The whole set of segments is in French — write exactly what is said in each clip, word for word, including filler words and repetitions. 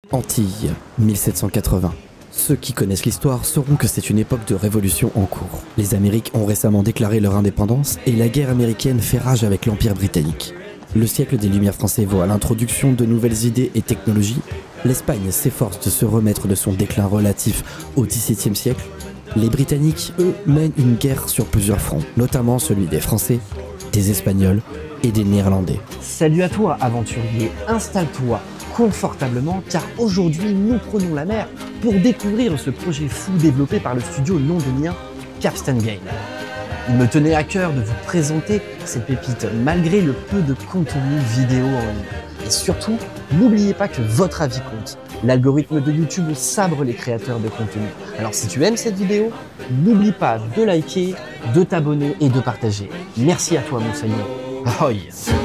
Antilles, mille sept cent quatre-vingts. Ceux qui connaissent l'histoire sauront que c'est une époque de révolution en cours. Les Amériques ont récemment déclaré leur indépendance et la guerre américaine fait rage avec l'Empire britannique. Le siècle des Lumières français voit l'introduction de nouvelles idées et technologies. L'Espagne s'efforce de se remettre de son déclin relatif au dix-septième siècle. Les Britanniques, eux, mènent une guerre sur plusieurs fronts, notamment celui des Français, des Espagnols et des Néerlandais. Salut à toi, aventurier, installe-toi confortablement car aujourd'hui nous prenons la mer pour découvrir ce projet fou développé par le studio londonien Capstan Game. Il me tenait à cœur de vous présenter cette pépite malgré le peu de contenu vidéo en ligne. Et surtout, n'oubliez pas que votre avis compte. L'algorithme de YouTube sabre les créateurs de contenu. Alors si tu aimes cette vidéo, n'oublie pas de liker, de t'abonner et de partager. Merci à toi mon Seigneur. Ahoy!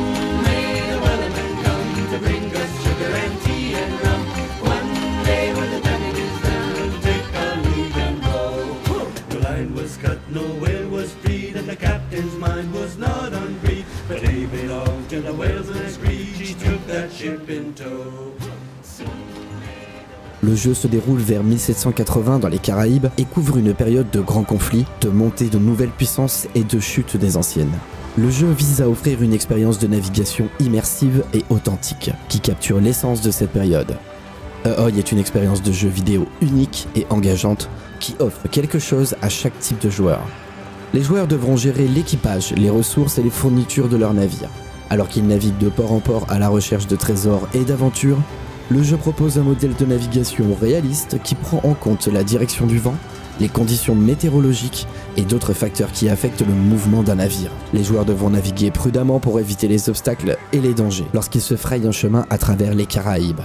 Le jeu se déroule vers mille sept cent quatre-vingts dans les Caraïbes et couvre une période de grands conflits, de montée de nouvelles puissances et de chute des anciennes. Le jeu vise à offrir une expérience de navigation immersive et authentique, qui capture l'essence de cette période. Ahoy est une expérience de jeu vidéo unique et engageante, qui offre quelque chose à chaque type de joueur. Les joueurs devront gérer l'équipage, les ressources et les fournitures de leur navire. Alors qu'ils naviguent de port en port à la recherche de trésors et d'aventures, le jeu propose un modèle de navigation réaliste qui prend en compte la direction du vent, les conditions météorologiques et d'autres facteurs qui affectent le mouvement d'un navire. Les joueurs devront naviguer prudemment pour éviter les obstacles et les dangers lorsqu'ils se frayent un chemin à travers les Caraïbes.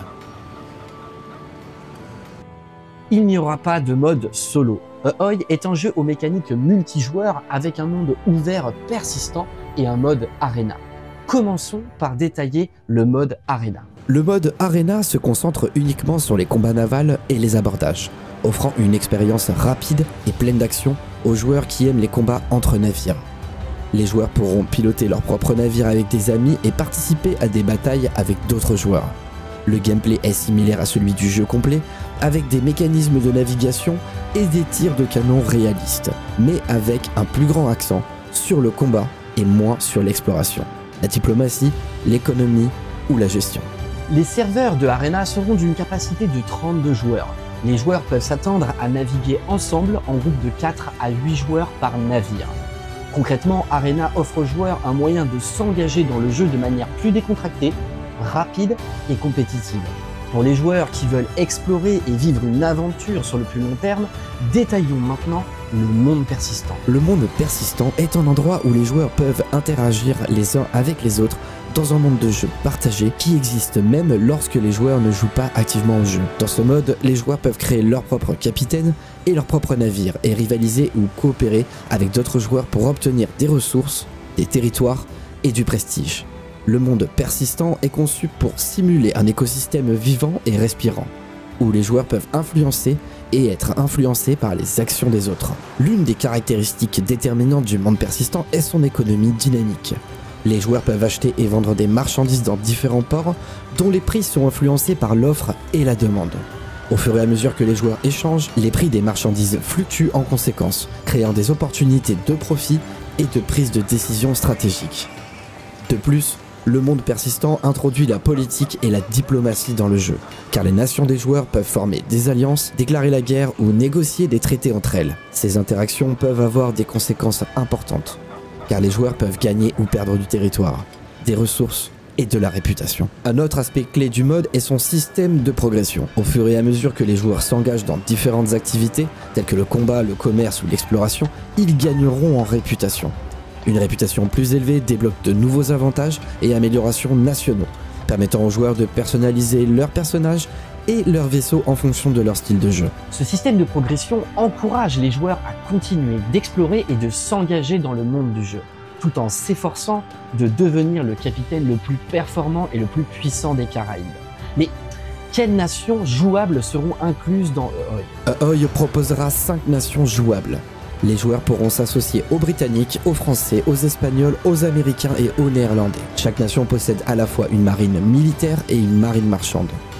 Il n'y aura pas de mode solo. Ahoy est un jeu aux mécaniques multijoueurs avec un monde ouvert persistant et un mode Arena. Commençons par détailler le mode Arena. Le mode Arena se concentre uniquement sur les combats navals et les abordages, offrant une expérience rapide et pleine d'action aux joueurs qui aiment les combats entre navires. Les joueurs pourront piloter leur propre navire avec des amis et participer à des batailles avec d'autres joueurs. Le gameplay est similaire à celui du jeu complet, avec des mécanismes de navigation et des tirs de canon réalistes, mais avec un plus grand accent sur le combat et moins sur l'exploration, la diplomatie, l'économie ou la gestion. Les serveurs de Arena seront d'une capacité de trente-deux joueurs. Les joueurs peuvent s'attendre à naviguer ensemble en groupe de quatre à huit joueurs par navire. Concrètement, Arena offre aux joueurs un moyen de s'engager dans le jeu de manière plus décontractée, rapide et compétitive. Pour les joueurs qui veulent explorer et vivre une aventure sur le plus long terme, détaillons maintenant le monde persistant. Le monde persistant est un endroit où les joueurs peuvent interagir les uns avec les autres dans un monde de jeu partagé qui existe même lorsque les joueurs ne jouent pas activement au jeu. Dans ce mode, les joueurs peuvent créer leur propre capitaine et leur propre navire et rivaliser ou coopérer avec d'autres joueurs pour obtenir des ressources, des territoires et du prestige. Le monde persistant est conçu pour simuler un écosystème vivant et respirant, où les joueurs peuvent influencer et être influencés par les actions des autres. L'une des caractéristiques déterminantes du monde persistant est son économie dynamique. Les joueurs peuvent acheter et vendre des marchandises dans différents ports, dont les prix sont influencés par l'offre et la demande. Au fur et à mesure que les joueurs échangent, les prix des marchandises fluctuent en conséquence, créant des opportunités de profit et de prise de décision stratégique. De plus, le monde persistant introduit la politique et la diplomatie dans le jeu, car les nations des joueurs peuvent former des alliances, déclarer la guerre ou négocier des traités entre elles. Ces interactions peuvent avoir des conséquences importantes, car les joueurs peuvent gagner ou perdre du territoire, des ressources et de la réputation. Un autre aspect clé du mode est son système de progression. Au fur et à mesure que les joueurs s'engagent dans différentes activités, telles que le combat, le commerce ou l'exploration, ils gagneront en réputation. Une réputation plus élevée débloque de nouveaux avantages et améliorations nationaux, permettant aux joueurs de personnaliser leurs personnages et leurs vaisseaux en fonction de leur style de jeu. Ce système de progression encourage les joueurs à continuer d'explorer et de s'engager dans le monde du jeu, tout en s'efforçant de devenir le capitaine le plus performant et le plus puissant des Caraïbes. Mais quelles nations jouables seront incluses dans Ahoy? Ahoy proposera cinq nations jouables. Les joueurs pourront s'associer aux Britanniques, aux Français, aux Espagnols, aux Américains et aux Néerlandais. Chaque nation possède à la fois une marine militaire et une marine marchande.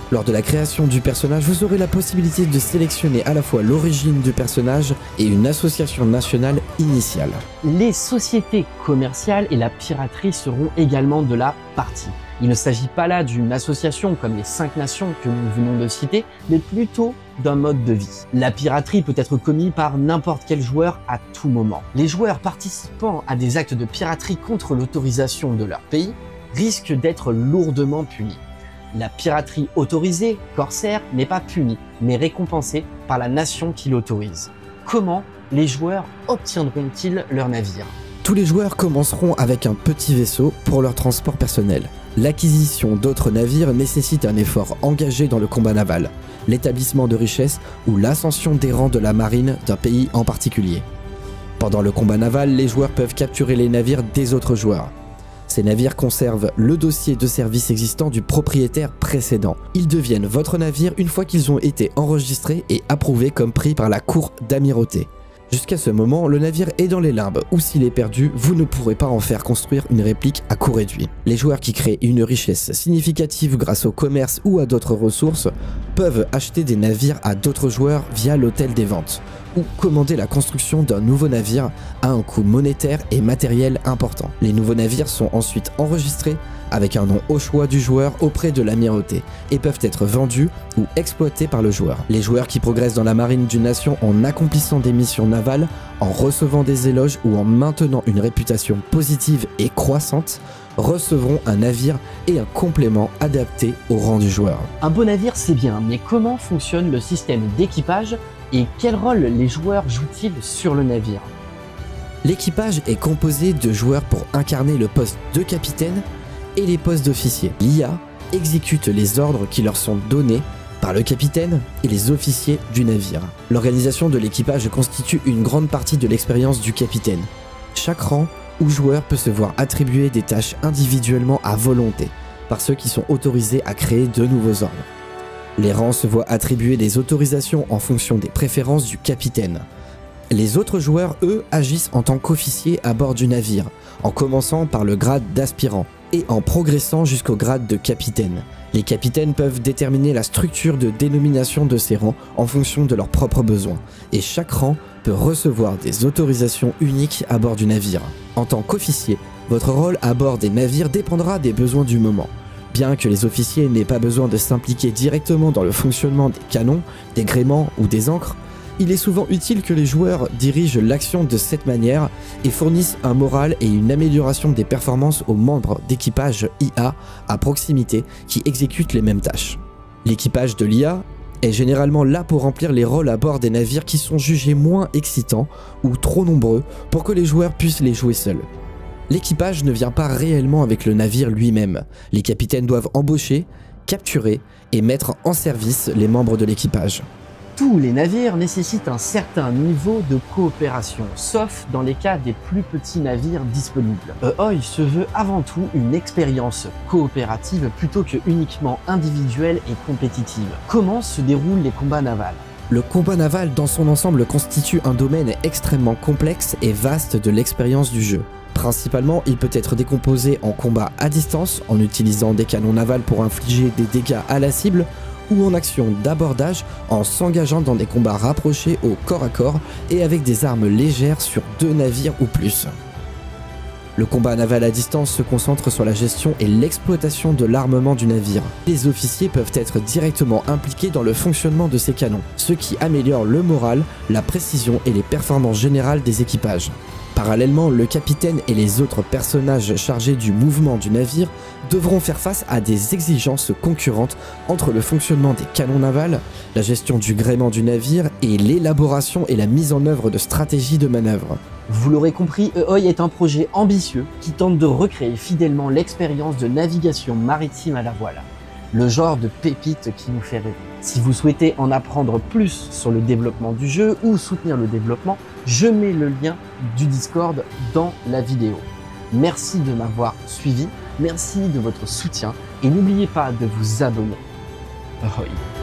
Lors de la création du personnage, vous aurez la possibilité de sélectionner à la fois l'origine du personnage et une association nationale initiale. Les sociétés commerciales et la piraterie seront également de la partie. Il ne s'agit pas là d'une association comme les cinq nations que nous venons de citer, mais plutôt d'un mode de vie. La piraterie peut être commise par n'importe quel joueur à tout moment. Les joueurs participant à des actes de piraterie contre l'autorisation de leur pays risquent d'être lourdement punis. La piraterie autorisée, corsaire, n'est pas punie, mais récompensée par la nation qui l'autorise. Comment les joueurs obtiendront-ils leur navire ? Tous les joueurs commenceront avec un petit vaisseau pour leur transport personnel. L'acquisition d'autres navires nécessite un effort engagé dans le combat naval, l'établissement de richesses ou l'ascension des rangs de la marine d'un pays en particulier. Pendant le combat naval, les joueurs peuvent capturer les navires des autres joueurs. Ces navires conservent le dossier de service existant du propriétaire précédent. Ils deviennent votre navire une fois qu'ils ont été enregistrés et approuvés comme pris par la cour d'amirauté. Jusqu'à ce moment, le navire est dans les limbes, ou s'il est perdu, vous ne pourrez pas en faire construire une réplique à coût réduit. Les joueurs qui créent une richesse significative grâce au commerce ou à d'autres ressources peuvent acheter des navires à d'autres joueurs via l'hôtel des ventes, ou commander la construction d'un nouveau navire à un coût monétaire et matériel important. Les nouveaux navires sont ensuite enregistrés avec un nom au choix du joueur auprès de l'amirauté et peuvent être vendus ou exploités par le joueur. Les joueurs qui progressent dans la marine d'une nation en accomplissant des missions navales, en recevant des éloges ou en maintenant une réputation positive et croissante recevront un navire et un complément adapté au rang du joueur. Un beau navire c'est bien, mais comment fonctionne le système d'équipage et quel rôle les joueurs jouent-ils sur le navire? L'équipage est composé de joueurs pour incarner le poste de capitaine et les postes d'officier. L'I A exécute les ordres qui leur sont donnés par le capitaine et les officiers du navire. L'organisation de l'équipage constitue une grande partie de l'expérience du capitaine. Chaque rang ou joueur peut se voir attribuer des tâches individuellement à volonté par ceux qui sont autorisés à créer de nouveaux ordres. Les rangs se voient attribuer des autorisations en fonction des préférences du capitaine. Les autres joueurs, eux, agissent en tant qu'officiers à bord du navire, en commençant par le grade d'aspirant et en progressant jusqu'au grade de capitaine. Les capitaines peuvent déterminer la structure de dénomination de ces rangs en fonction de leurs propres besoins, et chaque rang peut recevoir des autorisations uniques à bord du navire. En tant qu'officier, votre rôle à bord des navires dépendra des besoins du moment. Bien que les officiers n'aient pas besoin de s'impliquer directement dans le fonctionnement des canons, des gréements ou des ancres, il est souvent utile que les joueurs dirigent l'action de cette manière et fournissent un moral et une amélioration des performances aux membres d'équipage I A à proximité qui exécutent les mêmes tâches. L'équipage de l'I A est généralement là pour remplir les rôles à bord des navires qui sont jugés moins excitants ou trop nombreux pour que les joueurs puissent les jouer seuls. L'équipage ne vient pas réellement avec le navire lui-même. Les capitaines doivent embaucher, capturer et mettre en service les membres de l'équipage. Tous les navires nécessitent un certain niveau de coopération, sauf dans les cas des plus petits navires disponibles. A O I se veut avant tout une expérience coopérative plutôt que uniquement individuelle et compétitive. Comment se déroulent les combats navals? Le combat naval dans son ensemble constitue un domaine extrêmement complexe et vaste de l'expérience du jeu. Principalement, il peut être décomposé en combat à distance, en utilisant des canons navals pour infliger des dégâts à la cible, ou en action d'abordage en s'engageant dans des combats rapprochés au corps à corps et avec des armes légères sur deux navires ou plus. Le combat naval à distance se concentre sur la gestion et l'exploitation de l'armement du navire. Les officiers peuvent être directement impliqués dans le fonctionnement de ces canons, ce qui améliore le moral, la précision et les performances générales des équipages. Parallèlement, le capitaine et les autres personnages chargés du mouvement du navire devront faire face à des exigences concurrentes entre le fonctionnement des canons navals, la gestion du gréement du navire et l'élaboration et la mise en œuvre de stratégies de manœuvre. Vous l'aurez compris, A O I est un projet ambitieux qui tente de recréer fidèlement l'expérience de navigation maritime à la voile. Le genre de pépite qui nous fait rêver. Si vous souhaitez en apprendre plus sur le développement du jeu ou soutenir le développement, je mets le lien du Discord dans la vidéo. Merci de m'avoir suivi, merci de votre soutien et n'oubliez pas de vous abonner. A O I.